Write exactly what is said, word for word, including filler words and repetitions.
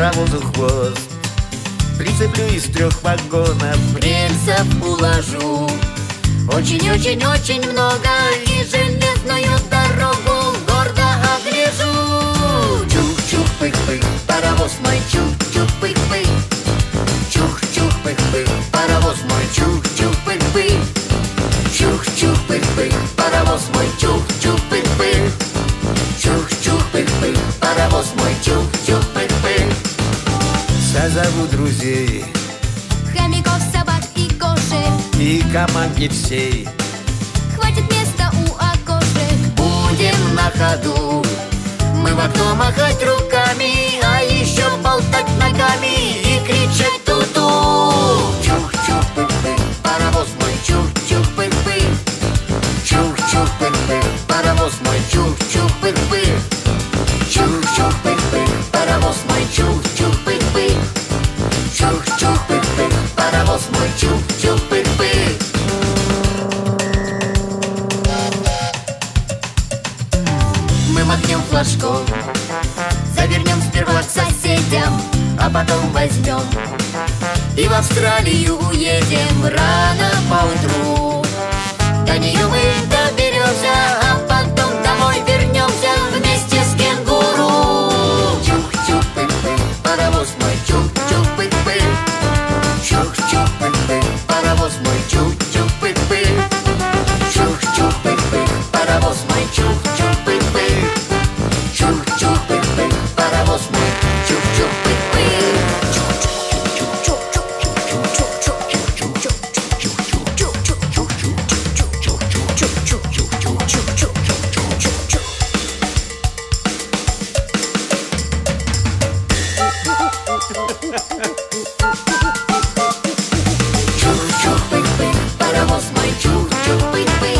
паровозу хвост. Прицеплю из трех вагонов, рельсов уложу. Очень-очень-очень много, и железную дорогу гордо огляжу. Чух-чух-пых-пых, паровоз мой, чух-чух-пых-пых. чух-чух-пых-пых, паровоз мой, чух-чух-пых-пых. чух-чух-пых-пых, паровоз мой, чух-чух-пых-пых. Чух-чух-пых-пых, паровоз мой, чух-чух-пых-пых. Созову друзей, хомяков, собак и кошек, и команде всей. хватит места у окошек. Будем на ходу мы в окно махать руками, а еще болтать ногами и кричать ту-ту. Чух-чух-пых-пых, паровоз мой, чух-чух-пых-пых. чух-чух-пых-пых, паровоз мой, чух-чух-пых-пых. Чух-чух-пых-пых, паровоз мой, чух-чух-пых-пых. Чух-чух-пых-пых, паровоз мой, чух-чух-пых-пых. Мы махнем флажком, завернем сперва к соседям, а потом возьмем и в Австралию уедем рано поутру. До нее мы доберемся, а потом домой вернемся вместе с кенгуру. Чух-чух-пых-пых, Паровоз мой, чух-чух-пых-пых. чух-чух-пых-пых, Паровоз мой, чух-чух-пых-пых. чух-чух-пых-пых, Паровоз мой, чух-чух-пых-пых. чух-чух-пых-пых, Паровоз мой, чух-чух-пых-пых. чух-чух-пых-пых, Паровоз мой, чух-чух-пых-пых.